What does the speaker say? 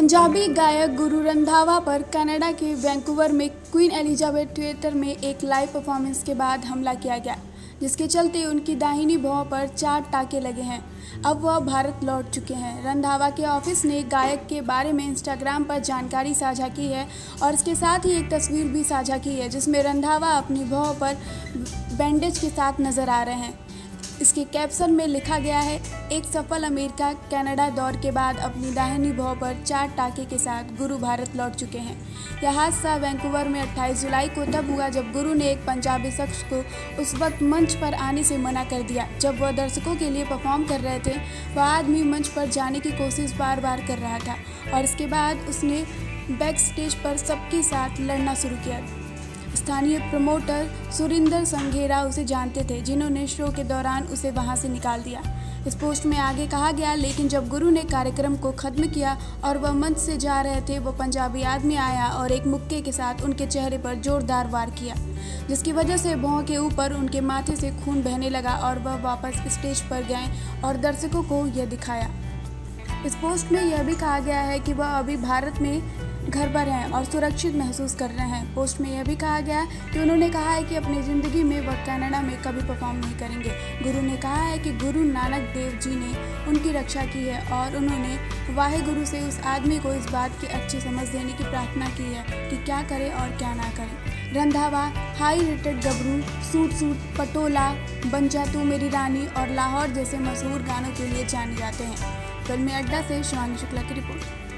पंजाबी गायक गुरु रंधावा पर कनाडा के वैंकूवर में क्वीन एलिजाबेथ थिएटर में एक लाइव परफॉर्मेंस के बाद हमला किया गया, जिसके चलते उनकी दाहिनी भौं पर 4 टाँके लगे हैं। अब वह भारत लौट चुके हैं। रंधावा के ऑफिस ने गायक के बारे में इंस्टाग्राम पर जानकारी साझा की है और इसके साथ ही एक तस्वीर भी साझा की है, जिसमें रंधावा अपनी भौं पर बैंडेज के साथ नजर आ रहे हैं। इसके कैप्शन में लिखा गया है, एक सफल अमेरिका कनाडा दौर के बाद अपनी दाहिनी भौं पर 4 टाँके के साथ गुरु भारत लौट चुके हैं। यह हादसा वैंकूवर में 28 जुलाई को तब हुआ जब गुरु ने एक पंजाबी शख्स को उस वक्त मंच पर आने से मना कर दिया। जब वह दर्शकों के लिए परफॉर्म कर रहे थे, वह आदमी मंच पर जाने की कोशिश बार बार कर रहा था और इसके बाद उसने बैक स्टेज पर सबके साथ लड़ना शुरू किया। स्थानीय प्रमोटर सुरिंदर संघेरा उसे जानते थे, जिन्होंने शो के दौरान उसे वहां से निकाल दिया। इस पोस्ट में आगे कहा गया, लेकिन जब गुरु ने कार्यक्रम को खत्म किया और वह मंच से जा रहे थे, वो पंजाबी आदमी आया और एक मुक्के के साथ उनके चेहरे पर जोरदार वार किया, जिसकी वजह से भौं के ऊपर उनके माथे से खून बहने लगा और वह वापस स्टेज पर गए और दर्शकों को यह दिखाया। इस पोस्ट में यह भी कहा गया है कि वह अभी भारत में घर पर हैं और सुरक्षित महसूस कर रहे हैं। पोस्ट में यह भी कहा गया कि उन्होंने कहा है कि अपनी ज़िंदगी में वह कनाडा में कभी परफॉर्म नहीं करेंगे। गुरु ने कहा है कि गुरु नानक देव जी ने उनकी रक्षा की है और उन्होंने वाहेगुरु से उस आदमी को इस बात की अच्छी समझ देने की प्रार्थना की है कि क्या करे और क्या ना करे। रंधावा हाई रेटेड गबरू, सूट सूट, पटोला, बन जा तू मेरी रानी और लाहौर जैसे मशहूर गानों के लिए जाने जाते हैं। फिल्मी अड्डा से शिवानी शुक्ला की रिपोर्ट।